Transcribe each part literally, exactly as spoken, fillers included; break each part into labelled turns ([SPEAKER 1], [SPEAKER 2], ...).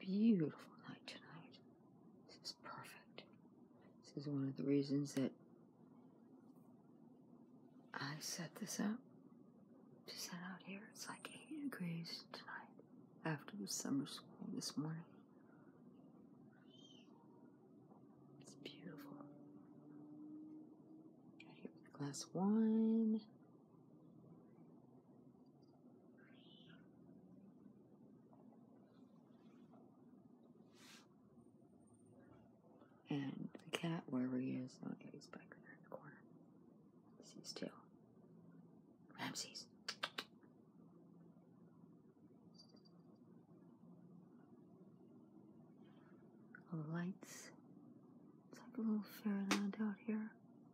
[SPEAKER 1] beautiful night tonight. This is perfect. This is one of the reasons that I set this up to set out here. It's like eighty degrees tonight after the summer school this morning. It's beautiful. Got here with a glass of wine. And the cat, wherever he is, oh yeah, he's back there in the corner. See his tail. Ramses. All the lights. It's like a little fairyland out here.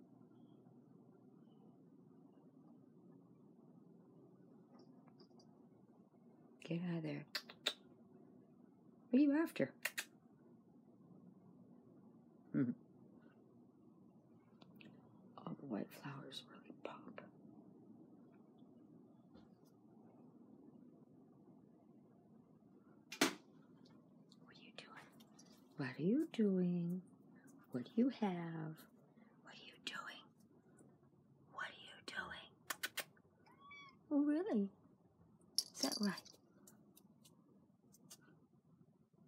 [SPEAKER 1] Get out of there. What are you after? Hmm. All the white flowers really pop. What are you doing? What are you doing? What do you have? What are you doing? What are you doing? Oh, really? Is that right?